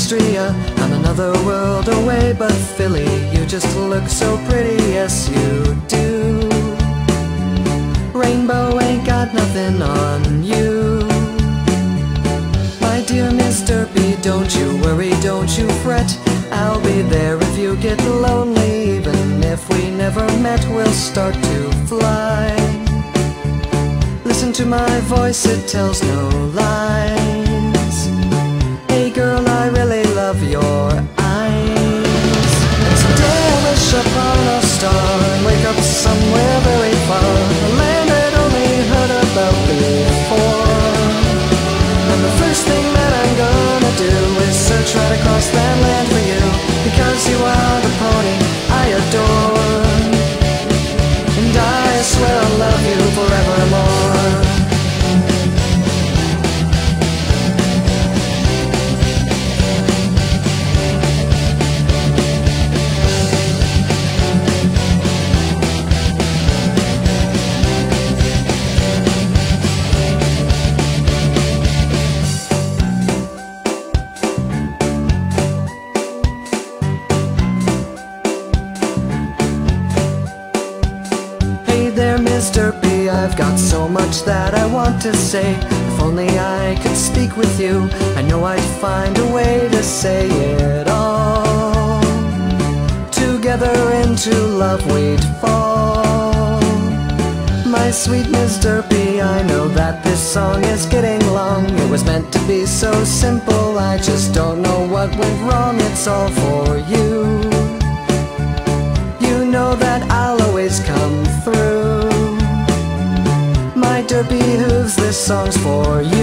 Austria. I'm another world away, but Philly, you just look so pretty, yes you do. Rainbow ain't got nothing on you. My dear Miss Derpy, don't you worry, don't you fret. I'll be there if you get lonely. Even if we never met, we'll start to fly. Listen to my voice, it tells no lies. Hey girl, I really love your eyes. And someday I wish upon a star and wake up somewhere very far, a land I'd only heard about before. And the first thing that I'm gonna do is search right across that land for you, because you are the pony I adore. And I swear I'll love you forevermore. Miss Derpy, I've got so much that I want to say. If only I could speak with you, I know I'd find a way to say it all. Together into love we'd fall. My sweet Miss Derpy, I know that this song is getting long. It was meant to be so simple, I just don't know what went wrong. It's all for you. You know that I'll always come through. My Derpy hooves, this song's for you.